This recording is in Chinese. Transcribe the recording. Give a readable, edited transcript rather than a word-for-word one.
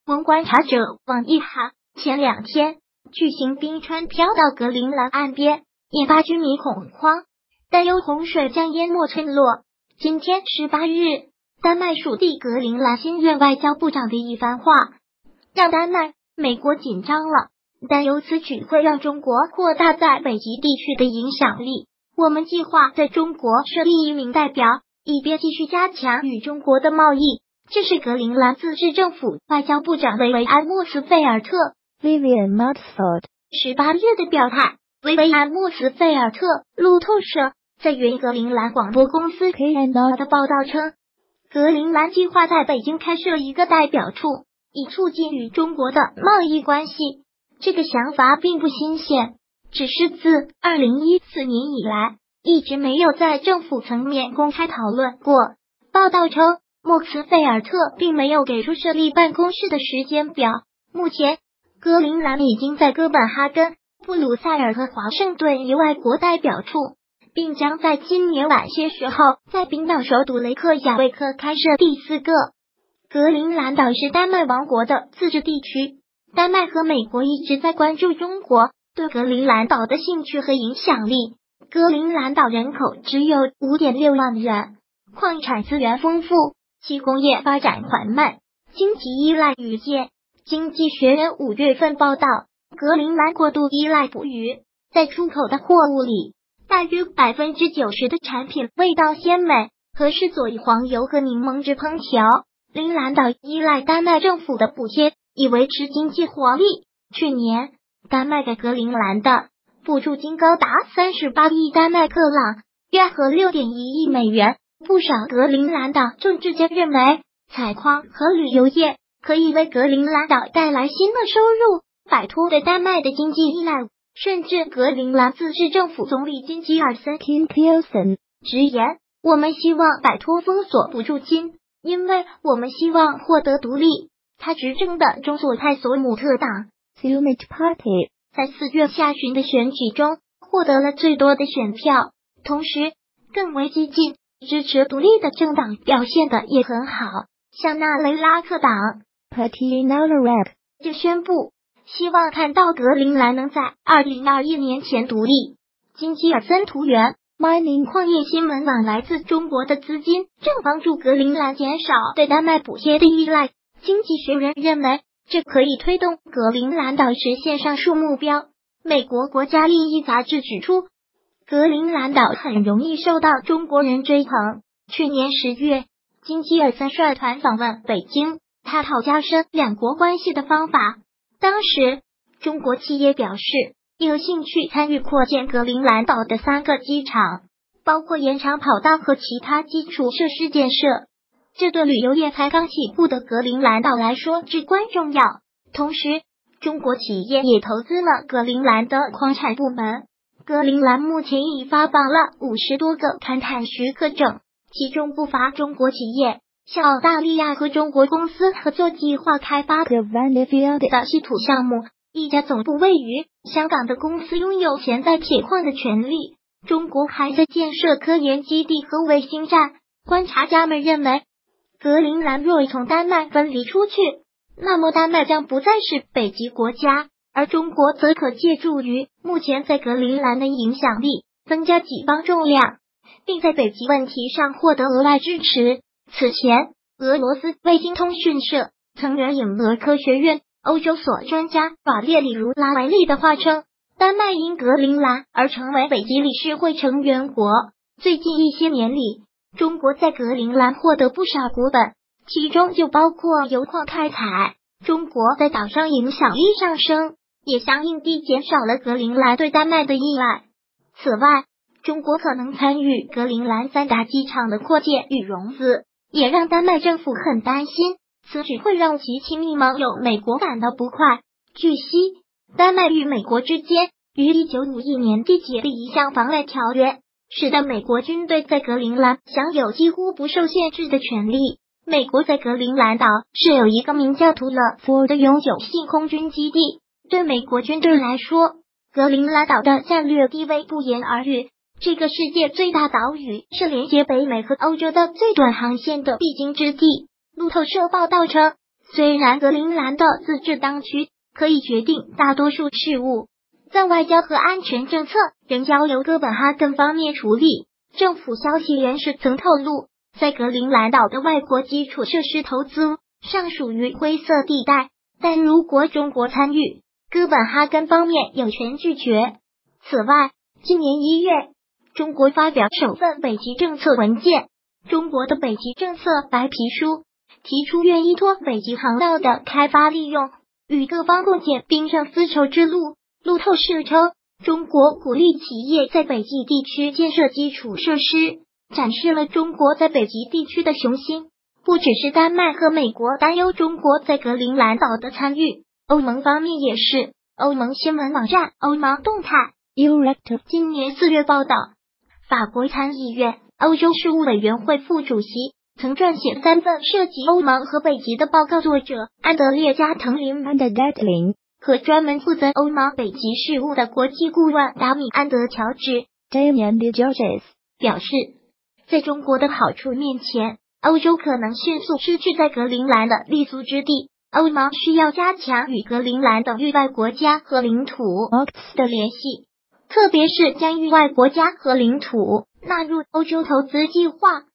文观察者网一哈，前2天巨型冰川飘到格陵兰岸边，引发居民恐慌，担忧洪水将淹没村落。今天18日，丹麦属地格陵兰新任外交部长的一番话，让丹麦、美国紧张了，担忧此举会让中国扩大在北极地区的影响力。我们计划在中国设立1名代表，以便继续加强与中国的贸易。这是格陵兰自治政府外交部长维维安·莫斯菲尔特 Vivian Montfort 18日的表态。维维安·莫斯菲尔特路透社在原格陵兰广播公司 KNR 的报道称，格陵兰计划在北京开设一个代表处，以促进与中国的贸易关系。这个想法并不新鲜，只是自2014年以来一直没有在政府层面公开讨论过。报道称，莫斯菲尔特并没有给出设立办公室的时间表。目前，格陵兰已经在哥本哈根、布鲁塞尔和华盛顿以外国代表处，并将在今年晚些时候在冰岛首都雷克雅未克开设第4个。格陵兰岛是丹麦王国的自治地区，丹麦和美国一直在关注中国对格陵兰岛的兴趣和影响力。格陵兰岛人口只有 5.6 万人，矿产资源丰富，其工业发展缓慢，经济依赖渔业。经济学人5月份报道，格陵兰过度依赖捕鱼，在出口的货物里，大约 90% 的产品味道鲜美，合适佐以黄油和柠檬汁烹调。格陵兰岛依赖丹麦政府的补贴以维持经济活力。去年，丹麦给格陵兰的补助金高达38亿丹麦克朗，约合 6.1 亿美元。不少格陵兰岛政治家认为，采矿和旅游业可以为格陵兰岛带来新的收入，摆脱对丹麦的经济依赖。甚至格陵兰自治政府总理金吉尔森 Kim Pearson 直言，我们希望摆脱封锁补助金，因为我们希望获得独立。他执政的中左派索姆特党 Summit Party 在4月下旬的选举中获得了最多的选票，同时更为激进支持独立的政党表现的也很好，像纳雷拉克党 Party Nalarek 就宣布希望看到格陵兰能在2021年前独立。金吉尔森图源 Mining 矿业新闻网来自中国的资金正帮助格陵兰减少对丹麦补贴的依赖。经济学人认为，这可以推动格陵兰岛实现上述目标。美国国家利益杂志指出，格陵兰岛很容易受到中国人追捧。去年10月，金吉尔森率团访问北京，探讨加深两国关系的方法。当时，中国企业表示有兴趣参与扩建格陵兰岛的3个机场，包括延长跑道和其他基础设施建设。这对旅游业才刚起步的格陵兰岛来说至关重要。同时，中国企业也投资了格陵兰的矿产部门。格陵兰目前已发放了50多个勘探许可证，其中不乏中国企业。像澳大利亚和中国公司合作计划开发的 Vanderfield 的稀土项目，一家总部位于香港的公司拥有潜在铁矿的权利。中国还在建设科研基地和卫星站。观察家们认为，格陵兰若从丹麦分离出去，那么丹麦将不再是北极国家，而中国则可借助于目前在格陵兰的影响力，增加己方重量，并在北极问题上获得额外支持。此前，俄罗斯卫星通讯社曾援引俄科学院欧洲所专家瓦列里卢拉维利的话称，丹麦因格陵兰而成为北极理事会成员国。最近一些年里，中国在格陵兰获得不少股本，其中就包括油矿开采。中国在岛上影响力上升，也相应地减少了格陵兰对丹麦的依赖。此外，中国可能参与格陵兰3大机场的扩建与融资，也让丹麦政府很担心，此举会让其亲密盟友美国感到不快。据悉，丹麦与美国之间于1951年缔结的一项防卫条约，使得美国军队在格陵兰享有几乎不受限制的权利。美国在格陵兰岛设有一个名叫图勒福的永久性空军基地，对美国军队来说，格陵兰岛的战略地位不言而喻。这个世界最大岛屿，是连接北美和欧洲的最短航线的必经之地。路透社报道称， 虽然格陵兰的自治当局可以决定大多数事务，但外交和安全政策仍交由哥本哈根方面处理。政府消息人士曾透露，在格陵兰岛的外国基础设施投资尚属于灰色地带，但如果中国参与，哥本哈根方面有权拒绝。此外，今年1月，中国发表首份北极政策文件，中国的北极政策白皮书提出愿依托北极航道的开发利用，与各方共建冰上丝绸之路。路透社称，中国鼓励企业在北极地区建设基础设施，展示了中国在北极地区的雄心。不只是丹麦和美国担忧中国在格陵兰岛的参与，欧盟方面也是。欧盟新闻网站欧盟动态 Eurect 今年4月报道，法国参议院欧洲事务委员会副主席曾撰写3份涉及欧盟和北极的报告，作者安德烈加滕林 Undergatling 和专门负责欧盟北极事务的国际顾问达米安德乔治 Damien de Georges 表示，在中国的好处面前，欧洲可能迅速失去在格陵兰的立足之地。欧盟需要加强与格陵兰等域外国家和领土的联系，特别是将域外国家和领土纳入欧洲投资计划。